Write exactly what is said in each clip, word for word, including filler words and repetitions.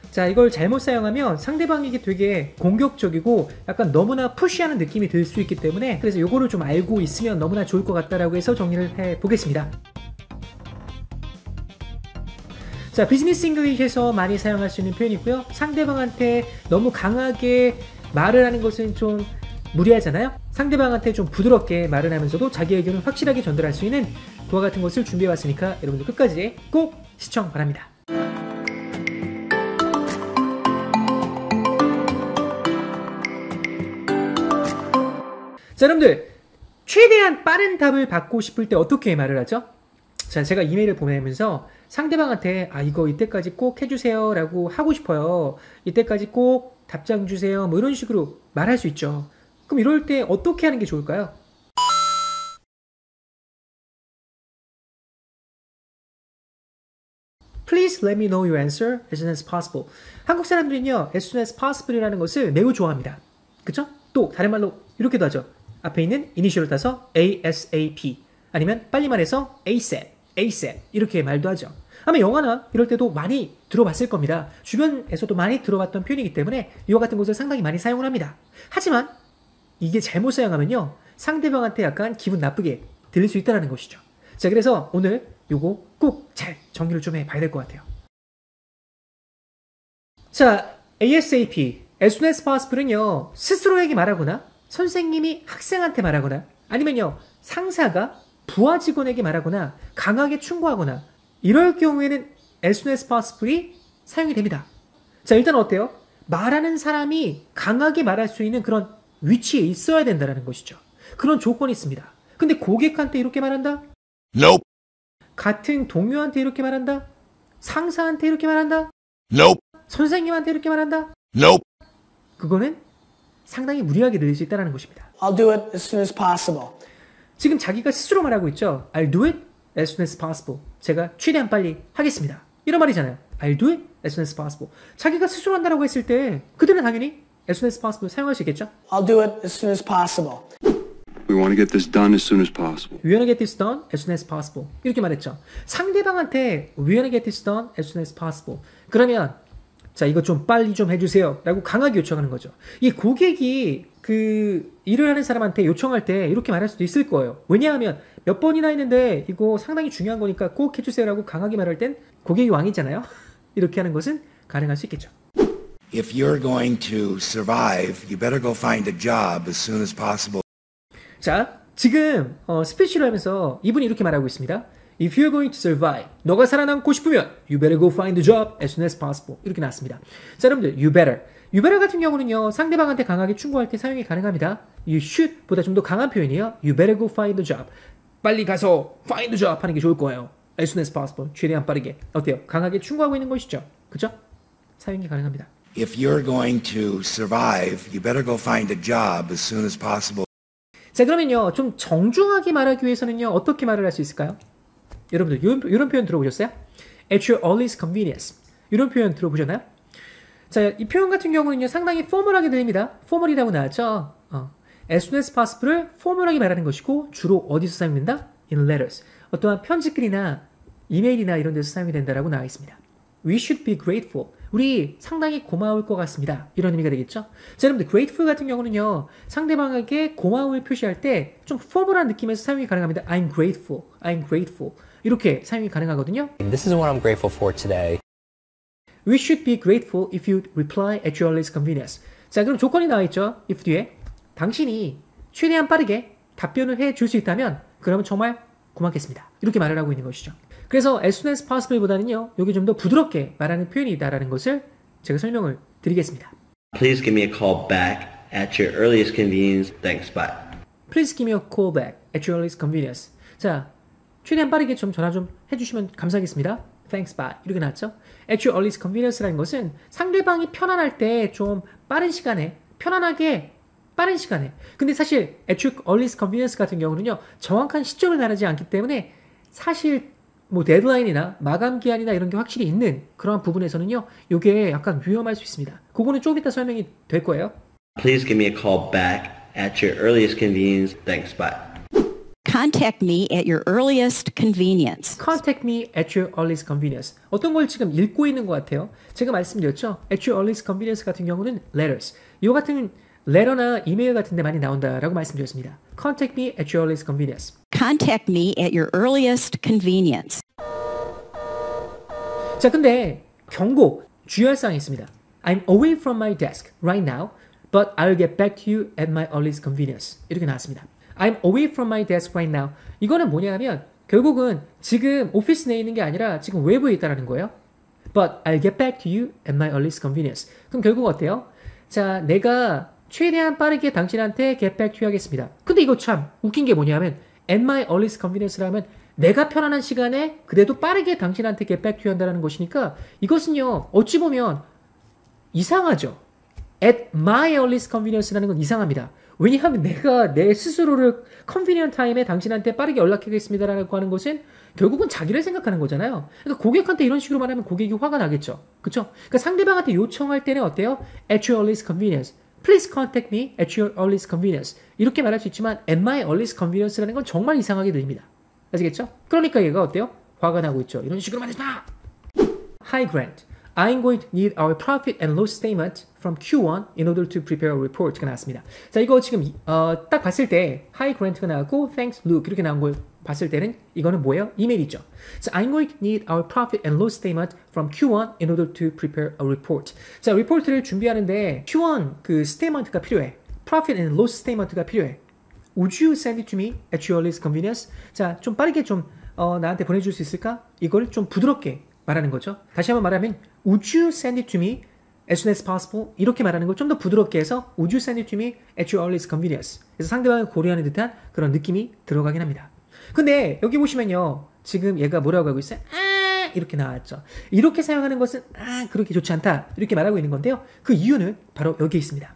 자, 이걸 잘못 사용하면 상대방에게 되게 공격적이고 약간 너무나 푸시하는 느낌이 들 수 있기 때문에, 그래서 요거를 좀 알고 있으면 너무나 좋을 것 같다라고 해서 정리를 해보겠습니다. 자, 비즈니스 잉글리시에서 많이 사용할 수 있는 표현이고요. 상대방한테 너무 강하게 말을 하는 것은 좀 무리하잖아요. 상대방한테 좀 부드럽게 말을 하면서도 자기 의견을 확실하게 전달할 수 있는 그와 같은 것을 준비해봤으니까 여러분들 끝까지 꼭 시청 바랍니다. 자, 여러분들 최대한 빠른 답을 받고 싶을 때 어떻게 말을 하죠? 자, 제가 이메일을 보내면서 상대방한테 아 이거 이때까지 꼭 해주세요 라고 하고 싶어요, 이때까지 꼭 답장 주세요, 뭐 이런 식으로 말할 수 있죠. 그럼 이럴 때 어떻게 하는 게 좋을까요? Please let me know your answer as soon as possible. 한국 사람들은요, as soon as possible 이라는 것을 매우 좋아합니다. 그쵸? 또 다른 말로 이렇게도 하죠. 앞에 있는 이니셜을 따서 에이에스에이피 아니면 빨리 말해서 에이셉, 에이셉 이렇게 말도 하죠. 아마 영화나 이럴 때도 많이 들어봤을 겁니다. 주변에서도 많이 들어봤던 표현이기 때문에 이와 같은 것을 상당히 많이 사용을 합니다. 하지만 이게 잘못 사용하면요, 상대방한테 약간 기분 나쁘게 들릴 수 있다는 것이죠. 자, 그래서 오늘 요거 꼭 잘 정리를 좀 해봐야 될 것 같아요. 자, 에이에스에이피, as soon as possible은요, 스스로에게 말하거나 선생님이 학생한테 말하거나 아니면요, 상사가 부하 직원에게 말하거나 강하게 충고하거나 이럴 경우에는 as soon as possible이 사용이 됩니다. 자, 일단 어때요? 말하는 사람이 강하게 말할 수 있는 그런 위치에 있어야 된다는 것이죠. 그런 조건이 있습니다. 근데 고객한테 이렇게 말한다? Nope. 같은 동료한테 이렇게 말한다? 상사한테 이렇게 말한다? Nope. 선생님한테 이렇게 말한다? Nope. 그거는 상당히 무리하게 들릴 수 있다는 것입니다. I'll do it as soon as possible. 지금 자기가 스스로 말하고 있죠. I'll do it as soon as possible. 제가 최대한 빨리 하겠습니다. 이런 말이잖아요. I'll do it as soon as possible. 자기가 스스로 한다라고 했을 때 그들은 당연히 as soon as possible 사용할 수 있겠죠. I'll do it as soon as possible. We want to get this done as soon as possible. We want to get this done as soon as possible. 이렇게 말했죠. 상대방한테 We want to get this done as soon as possible. 그러면 자, 이거 좀 빨리 좀 해주세요 라고 강하게 요청하는 거죠. 이 고객이 그 일을 하는 사람한테 요청할 때 이렇게 말할 수도 있을 거예요. 왜냐하면 몇 번이나 했는데 이거 상당히 중요한 거니까 꼭 해주세요 라고 강하게 말할 땐 고객이 왕이잖아요. 이렇게 하는 것은 가능할 수 있겠죠. If you're going to survive, you better go find a job as soon as possible. 자, 지금 어, 스피치를 하면서 이분이 이렇게 말하고 있습니다. If you're going to survive, 너가 살아남고 싶으면 you better go find a job as soon as possible. 이렇게 나왔습니다. 자, 여러분들 you better. you better 같은 경우는요, 상대방한테 강하게 충고할 때 사용이 가능합니다. you should 보다 좀 더 강한 표현이에요. you better go find a job. 빨리 가서 find a job 하는 게 좋을 거예요. as soon as possible. 최대한 빠르게. 어때요? 강하게 충고하고 있는 것이죠. 그죠? 사용이 가능합니다. If you're going to survive, you better go find a job as soon as possible. 자, 그러면요, 좀 정중하게 말하기 위해서는요, 어떻게 말을 할 수 있을까요? 여러분들 이런, 이런 표현 들어보셨어요? At your earliest convenience. 이런 표현 들어보셨나요? 자, 이 표현 같은 경우는요, 상당히 포멀하게 들립니다. 포멀이라고 나왔죠? 어. As soon as possible을 포멀하게 말하는 것이고 주로 어디서 사용된다? In letters. 어떠한 편지글이나 이메일이나 이런 데서 사용이 된다라고 나와 있습니다. We should be grateful. 우리 상당히 고마울 것 같습니다. 이런 의미가 되겠죠? 자, 여러분들 grateful 같은 경우는요, 상대방에게 고마움을 표시할 때 좀 포멀한 느낌에서 사용이 가능합니다. I'm grateful. I'm grateful. 이렇게 사용이 가능하거든요. This is what I'm grateful for today. We should be grateful if you reply at your earliest convenience. 자, 그럼 조건이 나와 있죠. if 뒤에 당신이 최대한 빠르게 답변을 해줄 수 있다면 그러면 정말 고맙겠습니다. 이렇게 말을 하고 있는 것이죠. 그래서 as soon as possible 보다는요, 여기 좀 더 부드럽게 말하는 표현이다라는 것을 제가 설명을 드리겠습니다. Please give me a call back at your earliest convenience. Thanks, bye. Please give me a call back at your earliest convenience. 자, 최대한 빠르게 좀 전화 좀 해주시면 감사하겠습니다. Thanks, bye. 이렇게 나왔죠? At your earliest convenience라는 것은 상대방이 편안할 때 좀 빠른 시간에, 편안하게 빠른 시간에. 근데 사실 at your earliest convenience 같은 경우는요, 정확한 시점을 말하지 않기 때문에 사실 뭐 데드라인이나 마감 기한이나 이런 게 확실히 있는 그런 부분에서는요, 이게 약간 위험할 수 있습니다. 그거는 좀 이따 설명이 될 거예요. Please give me a call back at your earliest convenience. Thanks, bye. Contact me at your earliest convenience. Contact me at your earliest convenience. 어떤 걸 지금 읽고 있는 것 같아요. 제가 말씀드렸죠. At your earliest convenience 같은 경우는 letters. 이 같은 레터나 이메일 같은 데 많이 나온다라고 말씀드렸습니다. Contact me at your earliest convenience. Contact me at your earliest convenience. 자, 근데 경고, 주의할 사항이 있습니다. I'm away from my desk right now, but I'll get back to you at my earliest convenience. 이렇게 나왔습니다. I'm away from my desk right now. 이거는 뭐냐면 결국은 지금 오피스 내에 있는 게 아니라 지금 외부에 있다는 거예요. But I'll get back to you at my earliest convenience. 그럼 결국 어때요? 자, 내가 최대한 빠르게 당신한테 get back to you 하겠습니다. 근데 이거 참 웃긴 게 뭐냐면 at my earliest convenience라면 내가 편안한 시간에 그래도 빠르게 당신한테 get back to you 한다는 것이니까 이것은요 어찌 보면 이상하죠. at my earliest convenience라는 건 이상합니다. 왜냐하면 내가 내 스스로를 convenient time에 당신한테 빠르게 연락하겠습니다라고 하는 것은 결국은 자기를 생각하는 거잖아요. 그러니까 고객한테 이런 식으로 말하면 고객이 화가 나겠죠. 그렇죠? 그러니까 상대방한테 요청할 때는 어때요? at your earliest convenience. Please contact me at your earliest convenience. 이렇게 말할 수 있지만 at my earliest convenience라는 건 정말 이상하게 들립니다. 아시겠죠? 그러니까 얘가 어때요? 화가 나고 있죠. 이런 식으로 말하지 마! Hi Grant. I'm going to need our profit and loss statement from 큐 원 in order to prepare a report가 나왔습니다. 자, 이거 지금 어, 딱 봤을 때 Hi Grant가 나왔고 Thanks Luke 이렇게 나온 걸 봤을 때는 이거는 뭐예요? 이메일이죠. 자, I'm going to need our profit and loss statement from 큐 원 in order to prepare a report. 자, 리포트를 준비하는데 큐 원 그 스테이먼트가 필요해. Profit and loss statement가 필요해. Would you send it to me at your earliest convenience? 자, 좀 빠르게 좀 어, 나한테 보내줄 수 있을까? 이걸 좀 부드럽게 말하는 거죠. 다시 한번 말하면 Would you send it to me as soon as possible? 이렇게 말하는 걸 좀 더 부드럽게 해서 Would you send it to me at your earliest convenience? 그래서 상대방을 고려하는 듯한 그런 느낌이 들어가긴 합니다. 근데 여기 보시면요. 지금 얘가 뭐라고 하고 있어요? 아 이렇게 나왔죠. 이렇게 사용하는 것은 아 그렇게 좋지 않다. 이렇게 말하고 있는 건데요. 그 이유는 바로 여기에 있습니다.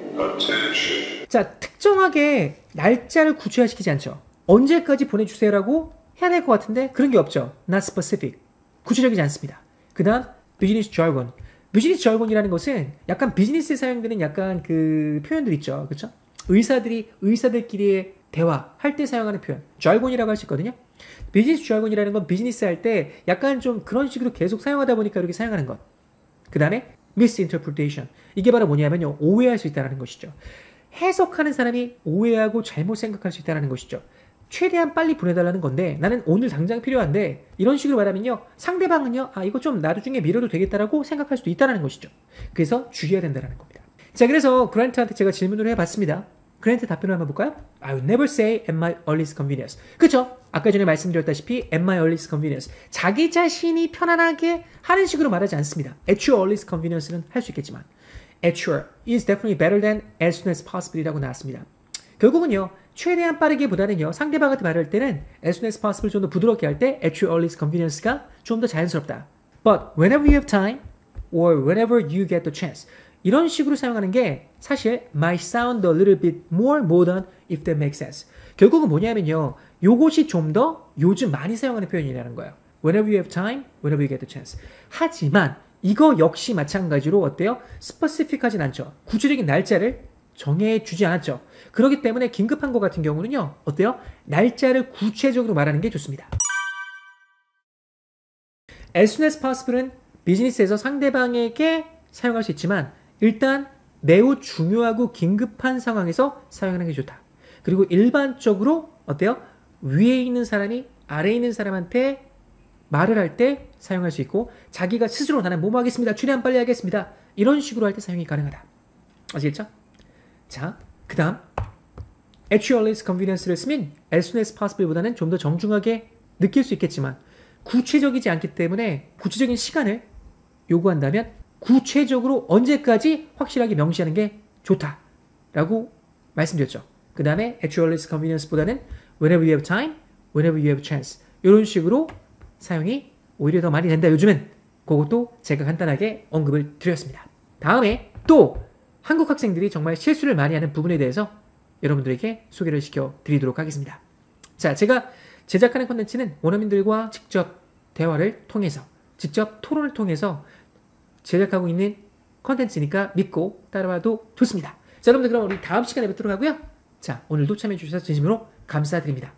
자, 특정하게 날짜를 구체화시키지 않죠. 언제까지 보내주세요라고 해야 될 것 같은데 그런 게 없죠. Not specific. 구체적이지 않습니다. 그 다음 비즈니스 jargon. 비즈니스 jargon이라는 것은 약간 비즈니스에 사용되는 약간 그 표현들 있죠. 그렇죠? 의사들이 의사들끼리의 대화 할 때 사용하는 표현. jargon이라고 할 수 있거든요. 비즈니스 jargon이라는 건 비즈니스 할 때 약간 좀 그런 식으로 계속 사용하다 보니까 이렇게 사용하는 것. 그 다음에 misinterpretation. 이게 바로 뭐냐면요. 오해할 수 있다는 것이죠. 해석하는 사람이 오해하고 잘못 생각할 수 있다는 것이죠. 최대한 빨리 보내달라는 건데 나는 오늘 당장 필요한데 이런 식으로 말하면요. 상대방은요. 아 이거 좀 나중에 미뤄도 되겠다라고 생각할 수도 있다는 것이죠. 그래서 주의해야 된다는 겁니다. 자, 그래서 그란트한테 제가 질문을 해봤습니다. 그란트 답변을 한번 볼까요? I would never say at my earliest convenience. 그쵸? 아까 전에 말씀드렸다시피 at my earliest convenience. 자기 자신이 편안하게 하는 식으로 말하지 않습니다. at your earliest convenience는 할 수 있겠지만 at your is definitely better than as soon as possible 이라고 나왔습니다. 결국은요. 최대한 빠르게 보다는요. 상대방한테 말할 때는 as soon as possible 좀 더 부드럽게 할 때 at your earliest convenience가 좀 더 자연스럽다. But whenever you have time or whenever you get the chance. 이런 식으로 사용하는 게 사실 might sound a little bit more modern if that makes sense. 결국은 뭐냐면요. 요것이 좀 더 요즘 많이 사용하는 표현이라는 거예요. Whenever you have time, whenever you get the chance. 하지만 이거 역시 마찬가지로 어때요? 스페시픽하진 않죠. 구체적인 날짜를 정해주지 않았죠. 그렇기 때문에 긴급한 것 같은 경우는요. 어때요? 날짜를 구체적으로 말하는 게 좋습니다. As soon as possible은 비즈니스에서 상대방에게 사용할 수 있지만 일단 매우 중요하고 긴급한 상황에서 사용하는 게 좋다. 그리고 일반적으로 어때요? 위에 있는 사람이 아래에 있는 사람한테 말을 할 때 사용할 수 있고 자기가 스스로 나는 뭐뭐 하겠습니다. 최대한 빨리 하겠습니다. 이런 식으로 할 때 사용이 가능하다. 아시겠죠? 자, 그 다음 at your earliest convenience를 쓰면 as soon as possible보다는 좀 더 정중하게 느낄 수 있겠지만 구체적이지 않기 때문에 구체적인 시간을 요구한다면 구체적으로 언제까지 확실하게 명시하는 게 좋다라고 말씀드렸죠. 그 다음에 at your earliest convenience보다는 whenever you have time, whenever you have chance 이런 식으로 사용이 오히려 더 많이 된다. 요즘은 그것도 제가 간단하게 언급을 드렸습니다. 다음에 또 한국 학생들이 정말 실수를 많이 하는 부분에 대해서 여러분들에게 소개를 시켜드리도록 하겠습니다. 자, 제가 제작하는 콘텐츠는 원어민들과 직접 대화를 통해서 직접 토론을 통해서 제작하고 있는 콘텐츠니까 믿고 따라와도 좋습니다. 자, 여러분들 그럼 우리 다음 시간에 뵙도록 하고요. 자, 오늘도 참여해 주셔서 진심으로 감사드립니다.